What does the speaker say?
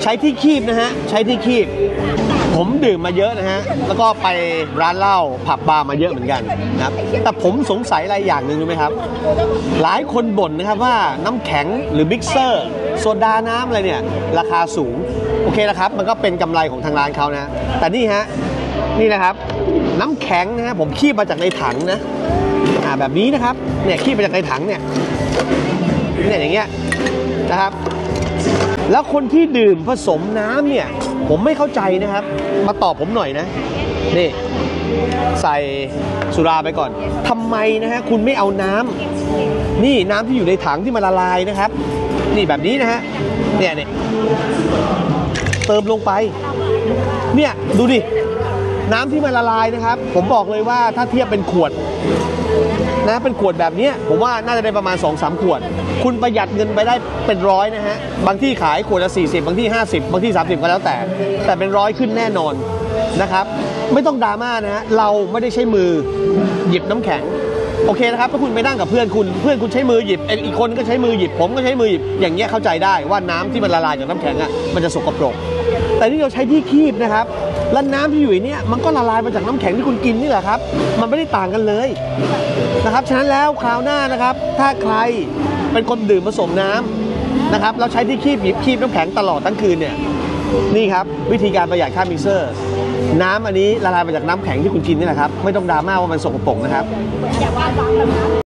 ช้ที่คีบนะฮะใช้ที่คีบผมดื่มมาเยอะนะฮะแล้วก็ไปร้านเหล้าผับบาร์มาเยอะเหมือนกันนะครับแต่ผมสงสัยอะไรอย่างหนึ่งรู้ไหมครับหลายคนบ่นนะครับว่าน้ำแข็งหรือบิ๊กเซอร์โซดาน้ำอะไรเนี่ยราคาสูงโอเคนะครับมันก็เป็นกำไรของทางร้านเขานะแต่นี่ฮะนี่นะครับน้ำแข็งนะฮะผมคีบมาจากในถังนะแบบนี้นะครับเนี่ยคีบมาจากในถังเนี่ยอย่างเงี้ยนะครับแล้วคนที่ดื่มผสมน้ำเนี่ยผมไม่เข้าใจนะครับมาตอบผมหน่อยนะนี่ใส่สุราไปก่อนทำไมนะฮะคุณไม่เอาน้ำนี่น้ำที่อยู่ในถังที่มันละลายนะครับนี่แบบนี้นะฮะเนี่ยเติมลงไปเนี่ยดูดิน้ำที่มันละลายนะครับผมบอกเลยว่าถ้าเทียบเป็นขวดนะเป็นขวดแบบนี้ผมว่าน่าจะได้ประมาณ 2-3 ขวดคุณประหยัดเงินไปได้เป็นร้อยนะฮะบางที่ขายขวดละ40บางที่50บางที่30ก็แล้วแต่เป็นร้อยขึ้นแน่นอนนะครับไม่ต้องดราม่านะฮะเราไม่ได้ใช้มือหยิบน้ำแข็งโอเคนะครับถ้าคุณไปนั่งกับเพื่อนคุณใช้มือหยิบอีกคนก็ใช้มือหยิบผมก็ใช้มือหยิบอย่างเงี้ยเข้าใจได้ว่าน้ำที่มันละลายจากน้ำแข็งอ่ะมันจะสกปรกแต่ที่เราใช้ที่คีบนะครับแล้วน้ำที่อยู่เนี่ยมันก็ละลายมาจากน้ำแข็งที่คุณกินนี่แหละครับมันไม่ได้ต่างกันเลยนะครับฉะนั้นแล้วคราวหน้านะครับถ้าใครเป็นคนดื่มผสมน้ำนะครับเราใช้ที่คีบหยิบคีบน้ำแข็งตลอดทั้งคืนเนี่ยนี่ครับวิธีการประหยัดค่ามิกเซอร์น้ำอันนี้ละลายมาจากน้ำแข็งที่คุณกินนี่แหละครับไม่ต้องดราม่าว่ามันสกปรกนะครับ